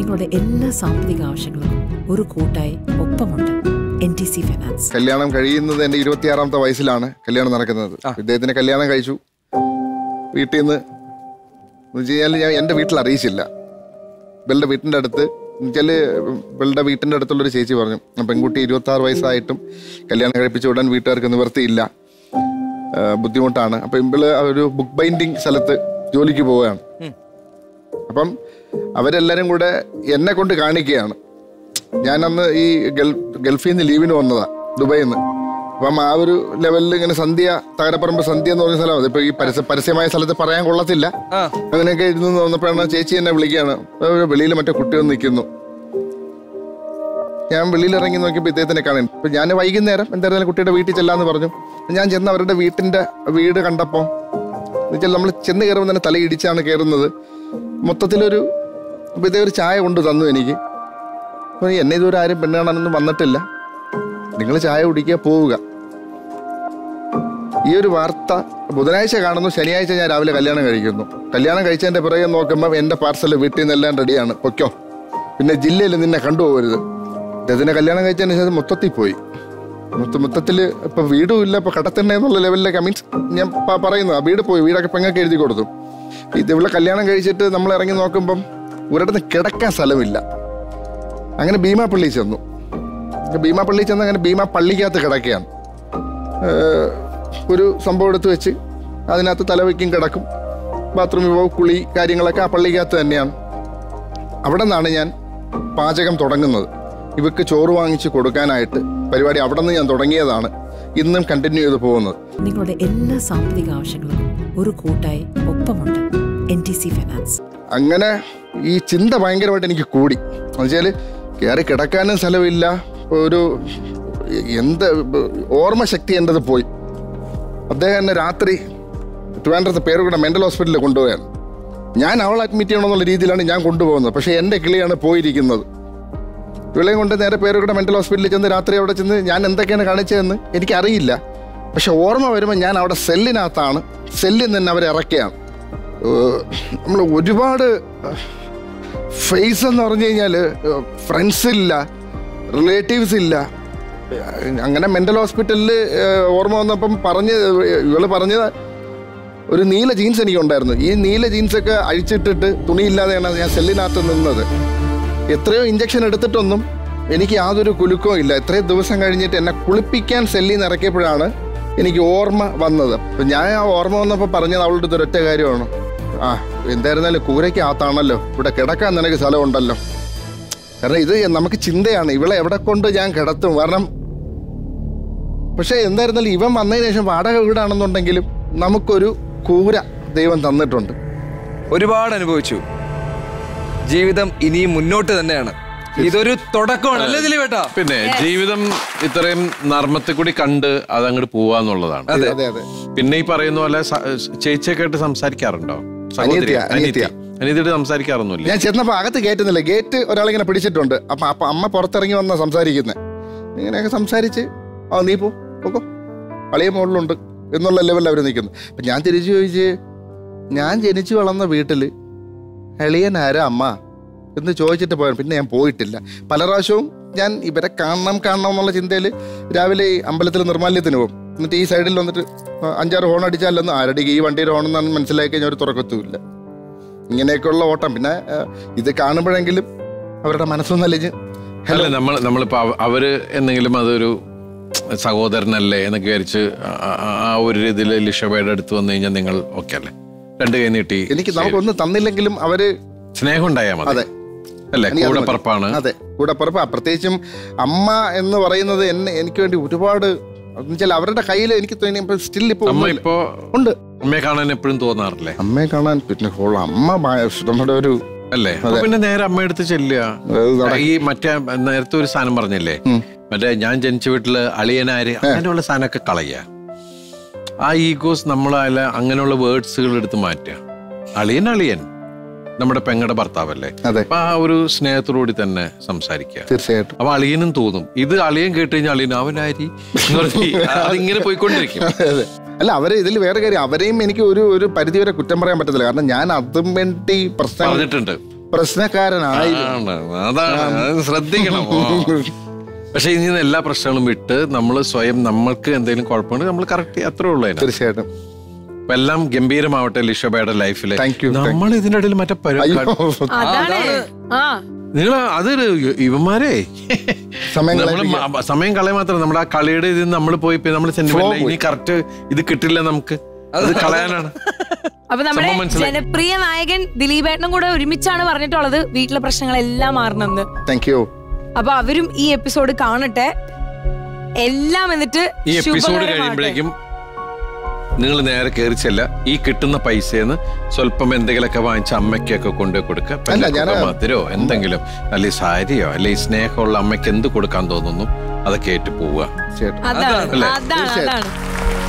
നിങ്ങളുടെ എല്ലാ സാമ്പത്തിക ആവശ്യങ്ങൾക്കും ഒരു കൂട്ടായി ഒപ്പമുണ്ട് NTC ഫിനാൻസ്. കല്യാണം കഴിയുന്നത് എൻ്റെ 26ാമത്തെ വയസ്സിലാണ് കല്യാണം നടക്കുന്നത്. ഇദ്ദേഹത്തിന് കല്യാണം കഴിച്ചു. വീട്ടിൽ നിന്ന് ഞാൻ എൻ്റെ വീട്ടിൽ അറിയിച്ചില്ല. ഇവളുടെ വീട്ടിൻ്റെ അടുത്ത് ഇവളുടെ വീട്ടിൻ്റെ അടുത്തുള്ളൊരു ചേച്ചി പറഞ്ഞു, പെൺകുട്ടി 26 വയസ്സായിട്ടും കല്യാണം കഴിപ്പിച്ച് വിടാൻ വീട്ടുകാർക്ക് നിവർത്തിയില്ല, ബുദ്ധിമുട്ടാണ്. അപ്പം ഇവള് ഒരു ബുക്ക് ബൈൻഡിങ് സ്ഥലത്ത് ജോലിക്ക് പോവുകയാണ്. അപ്പം അവരെല്ലാവരും കൂടെ എന്നെ കൊണ്ട് കാണിക്കുകയാണ്. ഞാനന്ന് ഈ ഗൾഫിൽ നിന്ന് ലീവിന് വന്നതാണ്, ദുബൈയിൽ നിന്ന്. അപ്പം ആ ഒരു ലെവലിൽ ഇങ്ങനെ സന്ധ്യ, തകരപ്പറമ്പ് സന്ധ്യ എന്ന് പറഞ്ഞ സ്ഥലമാണ്. ഇപ്പൊ ഈ പരസ്യമായ സ്ഥലത്ത് പറയാൻ കൊള്ളത്തില്ല. അങ്ങനെയൊക്കെ ഇരുന്ന് വന്നപ്പോഴാണ് ചേച്ചി എന്നെ വിളിക്കുകയാണ്. വെളിയിൽ മറ്റേ കുട്ടികൾ നിൽക്കുന്നു. ഞാൻ വെളിയിൽ ഇറങ്ങി നോക്കിയപ്പോൾ ഇദ്ദേഹത്തിനെ കാണാൻ. ഇപ്പം ഞാൻ വൈകുന്നേരം എന്തായാലും കുട്ടിയുടെ വീട്ടിൽ ചെല്ലാന്ന് പറഞ്ഞു. ഞാൻ ചെന്ന് അവരുടെ വീട് കണ്ടപ്പോൾ എന്നുവെച്ചാൽ നമ്മൾ ചെന്ന് കയറുമ്പോൾ തന്നെ തല ഇടിച്ചാണ് കയറുന്നത്. മൊത്തത്തിലൊരു അപ്പോൾ ഇതേ ഒരു ചായ കൊണ്ട് തന്നു എനിക്ക്. അപ്പോൾ എന്നെ ഇതുവരെ ആരും പെണ്ണ് കാണാനൊന്നും വന്നിട്ടില്ല, നിങ്ങൾ ചായ കുടിക്കുക, പോവുക. ഈ ഒരു വാർത്ത ബുധനാഴ്ച കാണുന്നു, ശനിയാഴ്ച ഞാൻ രാവിലെ കല്യാണം കഴിക്കുന്നു. കല്യാണം കഴിച്ചതിൻ്റെ പിറകെ നോക്കുമ്പോൾ എൻ്റെ പാർസൽ വീട്ടിൽ നിന്നെല്ലാം റെഡിയാണ്, പൊയ്ക്കോ, പിന്നെ ജില്ലയിൽ നിന്നെ കണ്ടുപോകരുത്. ഇതിനെ കല്യാണം കഴിച്ചതിന് ശേഷം മൊത്തത്തിൽ പോയി. മൊത്തത്തിൽ ഇപ്പം വീടും ഇല്ല, ഇപ്പം കടത്തന്നെ എന്നുള്ള ലെവലിലേക്ക് മീൻസ് ഞാൻ പറയുന്നു. ആ വീട് പോയി, വീടൊക്കെ പെങ്ങൾക്ക് എഴുതി കൊടുത്തു. ഇവിടെ കല്യാണം കഴിച്ചിട്ട് നമ്മൾ ഇറങ്ങി നോക്കുമ്പം ഒരിടത്ത് കിടക്കാൻ സ്ഥലമില്ല. അങ്ങനെ ഭീമാപ്പള്ളി ചെന്നു. അങ്ങനെ ഭീമാ പള്ളിക്കകത്ത് കിടക്കുകയാണ്. ഒരു സംഭവം എടുത്ത് വെച്ച് അതിനകത്ത് തലവയ്ക്കും കിടക്കും, ബാത്റൂമിൽ പോകും, കുളി കാര്യങ്ങളൊക്കെ ആ പള്ളിക്കകത്ത് തന്നെയാണ്. അവിടെ നിന്നാണ് ഞാൻ പാചകം തുടങ്ങുന്നത്. ഇവർക്ക് ചോറ് വാങ്ങിച്ച് കൊടുക്കാനായിട്ട് പരിപാടി അവിടെ നിന്ന് ഞാൻ തുടങ്ങിയതാണ്. ഇന്നും കണ്ടിന്യൂ ചെയ്ത് പോകുന്നത്. നിങ്ങളുടെ എല്ലാ സാമ്പത്തിക ആവശ്യങ്ങൾക്കും ഒരു കൂട്ടായി ഒപ്പമുണ്ട് NTC ഫിനാൻസ്. അങ്ങനെ ഈ ചിന്ത ഭയങ്കരമായിട്ട് എനിക്ക് കൂടി. എന്നുവെച്ചാൽ കയറി കിടക്കാനും സ്ഥലമില്ല, ഒരു ഓർമ്മശക്തി എൻ്റെത് പോയി. അദ്ദേഹം എന്നെ രാത്രി ട്രിവാൻഡ്രത്ത് പേരുകൂടെ മെൻ്റൽ ഹോസ്പിറ്റലിൽ കൊണ്ടുപോയാണ്. ഞാൻ അവളെ അഡ്മിറ്റ് ചെയ്യണമെന്നുള്ള രീതിയിലാണ് ഞാൻ കൊണ്ടുപോകുന്നത്. പക്ഷേ എൻ്റെ കിളിയാണ് പോയിരിക്കുന്നത്. ഇവളെയും കൊണ്ട് നേരെ പേരുകൂടെ മെൻ്റൽ ഹോസ്പിറ്റലിൽ ചെന്ന് രാത്രി അവിടെ ചെന്ന് ഞാൻ എന്തൊക്കെയാണ് കാണിച്ചതെന്ന് എനിക്കറിയില്ല. പക്ഷെ ഓർമ്മ വരുമ്പോൾ ഞാൻ അവിടെ സെല്ലിനകത്താണ്. സെല്ലിൽ നിന്ന് അവരെ ഇറക്കുകയാണ്. നമ്മൾ ഒരുപാട് ഫേസ് എന്ന് പറഞ്ഞു കഴിഞ്ഞാൽ ഫ്രണ്ട്സ് ഇല്ല, റിലേറ്റീവ്സ് ഇല്ല. അങ്ങനെ മെൻ്റൽ ഹോസ്പിറ്റലിൽ ഓർമ്മ വന്നപ്പം ഇവള് പറഞ്ഞത് ഒരു നീല ജീൻസ് എനിക്കുണ്ടായിരുന്നു. ഈ നീല ജീൻസൊക്കെ അഴിച്ചിട്ടിട്ട് തുണിയില്ലാതെയാണ് ഞാൻ സെല്ലിനകത്ത് നിന്നത്. എത്രയോ ഇഞ്ചക്ഷൻ എടുത്തിട്ടൊന്നും എനിക്ക് യാതൊരു കുലുക്കവും ഇല്ല. എത്രയോ ദിവസം കഴിഞ്ഞിട്ട് എന്നെ കുളിപ്പിക്കാൻ സെല്ലിൽ നിന്ന് ഇറക്കിയപ്പോഴാണ് എനിക്ക് ഓർമ്മ വന്നത്. അപ്പം ഞാൻ ആ ഓർമ്മ വന്നപ്പോൾ പറഞ്ഞത് അവളുടെ ഒരൊറ്റ കാര്യമാണ്, എന്തായിരുന്നാലും കൂരയ്ക്ക് അകത്താണല്ലോ, ഇവിടെ കിടക്കാൻ നിനക്ക് സ്ഥലമുണ്ടല്ലോ. കാരണം ഇത് നമുക്ക് ചിന്തയാണ്, ഇവളെ എവിടെ കൊണ്ട് ഞാൻ കിടത്തും. കാരണം പക്ഷേ എന്തായിരുന്നാലും ഇവൻ വന്നതിന് ശേഷം വാടക വീടാണെന്നുണ്ടെങ്കിലും നമുക്കൊരു കൂര ദൈവം തന്നിട്ടുണ്ട്. ഒരുപാട് അനുഭവിച്ചു. ജീവിതം ഇനിയും മുന്നോട്ട് തന്നെയാണ്. ഇതൊരു തുടക്കമാണ് അല്ലേ ദിലീപേട്ടാ? പിന്നെ ജീവിതം ഇത്രയും നർമ്മത്തിൽ കൂടി കണ്ട് അതങ്ങോട്ട് പോവാന്നുള്ളതാണ്. പിന്നെ ഈ പറയുന്ന പോലെ ചേച്ചിയൊക്കെ ആയിട്ട് സംസാരിക്കാറുണ്ടോ? അനിയത്തിയോട് സംസാരിക്കാറൊന്നുമില്ല. ഞാൻ ചെന്നപ്പോ അകത്ത് കയറ്റുന്നില്ല, ഗേറ്റ് ഒരാളിങ്ങനെ പിടിച്ചിട്ടുണ്ട്. അപ്പൊ അമ്മ പുറത്തിറങ്ങി വന്ന സംസാരിക്കുന്നത്. ഇങ്ങനെയൊക്കെ സംസാരിച്ച് നീ പോക്കോ, അളിയ മുകളിലുണ്ട് എന്നുള്ള ലെവലിൽ അവർ നിൽക്കുന്നു. അപ്പൊ ഞാൻ തിരിച്ചു ചോദിച്ച്, ഞാൻ ജനിച്ചു വളർന്ന വീട്ടില് അളിയനാരാ അമ്മ എന്ന് ചോദിച്ചിട്ട് പോയാൽ പിന്നെ ഞാൻ പോയിട്ടില്ല. പല പ്രാവശ്യവും ഞാൻ ഇവരെ കാണണം എന്നുള്ള ചിന്തയിൽ രാവിലെ ഈ അമ്പലത്തിൽ നിർമ്മാല്യത്തിന് പോകും. എന്നിട്ട് ഈ സൈഡിൽ വന്നിട്ട് 5-6 ഹോൺ അടിച്ചാലൊന്നും ആരടിക്ക് ഈ വണ്ടിയുടെ ഹോണെന്നാണ് മനസ്സിലാക്കി കഴിഞ്ഞാൽ ഒരു തുറക്കത്തുമില്ല. ഇങ്ങനെയൊക്കെയുള്ള ഓട്ടം. പിന്നെ ഇത് കാണുമ്പോഴെങ്കിലും അവരുടെ മനസ്സൊന്നലിഞ്ഞ് നമ്മളിപ്പോ അവര് എന്തെങ്കിലും അതൊരു സഹോദരനല്ലേ എന്നൊക്കെ വിചാരിച്ച് ആ ഒരു രീതിയിൽ ലിഷബയുടെ അടുത്ത് വന്നു കഴിഞ്ഞാൽ നിങ്ങൾ ഓക്കെ അല്ലേ? 2 കൈ നീട്ടി എനിക്ക് നമുക്കൊന്നും തന്നില്ലെങ്കിലും അവര് സ്നേഹം ഉണ്ടായാൽ മതി. അതെ അല്ലേ? കൂടപ്പറപ്പാണ്. അതെ, കൂടപ്പറപ്പ്. പ്രത്യേകിച്ചും അമ്മ എന്ന് പറയുന്നത് എനിക്ക് വേണ്ടി ഒരുപാട് അവരുടെ കയ്യിൽ എനിക്ക് സ്റ്റിൽ ഇപ്പൊ ഉണ്ട്. അമ്മയെ കാണാൻ എപ്പോഴും തോന്നാറില്ലേ? അമ്മയെ കാണാൻ പിന്നെ അമ്മ നമ്മുടെ ഒരു അല്ലേ? പിന്നെ നേരെ അമ്മയെടുത്ത് ചെല്ലുക. ഈ മറ്റേ നേരത്തെ ഒരു സാധനം പറഞ്ഞില്ലേ, മറ്റേ ഞാൻ ജനിച്ച വീട്ടില് അളിയനാര്, അങ്ങനെയുള്ള സാധനമൊക്കെ കളയുക. ആ ഈഗോസ് നമ്മളല്ല, അങ്ങനെയുള്ള വേർഡ്സുകൾ എടുത്ത് മാറ്റുക. അളിയൻ നമ്മുടെ പെങ്ങടെ ഭർത്താവല്ലേ, അപ്പൊ ആ ഒരു സ്നേഹത്തോടുകൂടി തന്നെ സംസാരിക്കുക. തീർച്ചയായിട്ടും. അപ്പൊ അളിയനും തോന്നും, ഇത് അളിയൻ കേട്ട് കഴിഞ്ഞാൽ അളിയൻ അവനാരി അതിങ്ങനെ പോയിക്കൊണ്ടിരിക്കും. അല്ല, അവര് ഇതിൽ വേറെ കാര്യം, അവരെയും എനിക്ക് ഒരു പരിധി വരെ കുറ്റം പറയാൻ പറ്റത്തില്ല. കാരണം ഞാൻ അതും വേണ്ടി പ്രശ്നം പ്രശ്നക്കാരനായിരുന്നു. അതാണ്, അത് ശ്രദ്ധിക്കണം. പക്ഷെ ഇനി എല്ലാ പ്രശ്നങ്ങളും വിട്ട് നമ്മൾ സ്വയം നമ്മൾക്ക് എന്തെങ്കിലും കുഴപ്പമുണ്ട് നമ്മൾ കറക്റ്റ് അത്രേ ഉള്ളൂ. തീർച്ചയായിട്ടും എല്ലാം ഗംഭീരമാവട്ടെ ലിഷോബയുടെ ലൈഫില്. Thank you. നമ്മൾ ഇതിന്റെ ഇടയിൽ മറ്റേ നിങ്ങൾ അത് ഇവന്മാരെ സമയം കളയ മാത്രം നമ്മുടെ ആ കളിയുടെ ഇതിൽ നമ്മൾ പോയി നമ്മൾ ഇനി കറക്റ്റ് ഇത് കിട്ടില്ല നമുക്ക്, അത് കളയാനാണ്. അപ്പൊ നമ്മുടെ ജനപ്രിയ നായകൻ ദിലീപേട്ടനും കൂടെ ഒരുമിച്ചാണ് പറഞ്ഞിട്ടുള്ളത് വീട്ടിലെ പ്രശ്നങ്ങളെല്ലാം മാറണമെന്ന്. Thank you. അപ്പൊ അവരും ഈ എപ്പിസോഡ് കാണട്ടെ എല്ലാം. എന്നിട്ട് ഈ എപ്പിസോഡ് കഴിയുമ്പോഴേക്കും നിങ്ങൾ നേരെ കയറി ചെല്ല, ഈ കിട്ടുന്ന പൈസന്ന് സ്വല്പം എന്തെങ്കിലുമൊക്കെ വാങ്ങിച്ച അമ്മയ്ക്കൊക്കെ കൊണ്ടുപോയി കൊടുക്കുക. മധുരോ എന്തെങ്കിലും, അല്ലെ സാരിയോ, അല്ലെ സ്നേഹമുള്ള അമ്മയ്ക്ക് എന്ത് കൊടുക്കാൻ തോന്നുന്നു അതൊക്കെ ആയിട്ട് പോവുക. അതാണ്